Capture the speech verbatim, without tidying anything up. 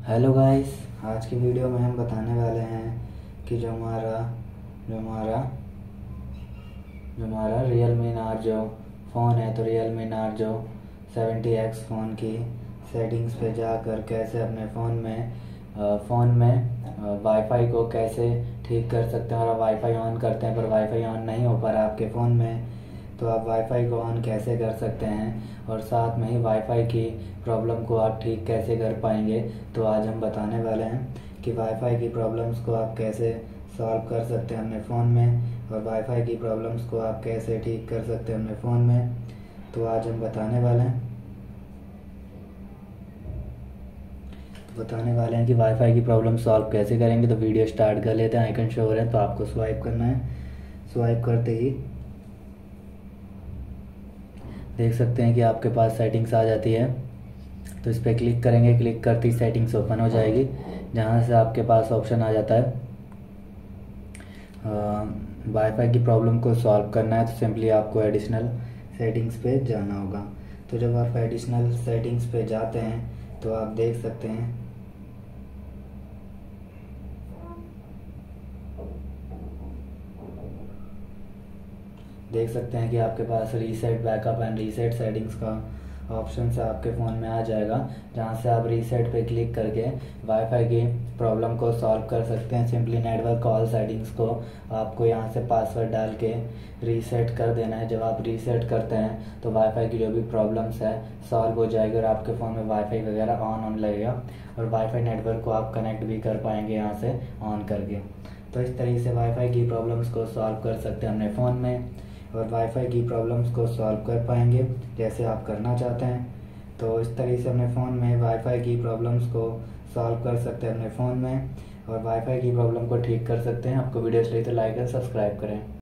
Hello guys, आज की video में हम बताने वाले हैं कि जो हमारा जो हमारा जो हमारा रियल मी नार्जो फ़ोन है, तो Realme Narzo seventy X phone की सेटिंग्स पे जाकर कैसे अपने फ़ोन में फ़ोन में वाईफाई को कैसे ठीक कर सकते हैं। और वाईफाई ऑन करते हैं पर वाईफाई ऑन नहीं हो पा रहा आपके फ़ोन में, तो आप वाईफाई को ऑन कैसे कर सकते हैं और साथ में ही वाईफाई की प्रॉब्लम को आप ठीक कैसे कर पाएंगे। तो आज हम बताने वाले हैं कि वाईफाई की प्रॉब्लम्स को आप कैसे सॉल्व कर सकते हैं अपने फ़ोन में और वाईफाई की प्रॉब्लम्स को आप कैसे ठीक कर सकते हैं अपने फ़ोन में। तो आज हम बताने वाले हैं तो बताने वाले हैं कि वाईफाई की प्रॉब्लम सॉल्व कैसे करेंगे। तो वीडियो स्टार्ट कर लेते हैं। आइकन शो हो रहा है तो आपको स्वाइप करना है। स्वाइप करते ही देख सकते हैं कि आपके पास सेटिंग्स आ जाती है, तो इस पर क्लिक करेंगे। क्लिक करते ही सेटिंग्स ओपन हो जाएगी, जहां से आपके पास ऑप्शन आ जाता है वाईफाई की प्रॉब्लम को सॉल्व करना है। तो सिंपली आपको एडिशनल सेटिंग्स पे जाना होगा। तो जब आप एडिशनल सेटिंग्स पे जाते हैं तो आप देख सकते हैं देख सकते हैं कि आपके पास reset backup and reset settings का ऑप्शन से आपके फ़ोन में आ जाएगा, जहां से आप रीसेट पे क्लिक करके वाईफाई की प्रॉब्लम को सॉल्व कर सकते हैं। सिंपली नेटवर्क कॉल सेटिंग्स को आपको यहां से पासवर्ड डाल के रीसेट कर देना है। जब आप रीसेट करते हैं तो वाईफाई की जो भी प्रॉब्लम्स है सॉल्व हो जाएगी और आपके फ़ोन में वाईफाई वगैरह ऑन ऑन लगेगा और वाईफाई नेटवर्क को आप कनेक्ट भी कर पाएंगे यहाँ से ऑन करके। तो इस तरीके से वाईफाई की प्रॉब्लम्स को सॉल्व कर सकते हैं अपने फ़ोन में और वाईफाई की प्रॉब्लम्स को सॉल्व कर पाएंगे जैसे आप करना चाहते हैं। तो इस तरीके से अपने फ़ोन में वाईफाई की प्रॉब्लम्स को सॉल्व कर सकते हैं अपने फ़ोन में और वाईफाई की प्रॉब्लम को ठीक कर सकते हैं। आपको वीडियो अच्छी लगी तो लाइक और सब्सक्राइब करें।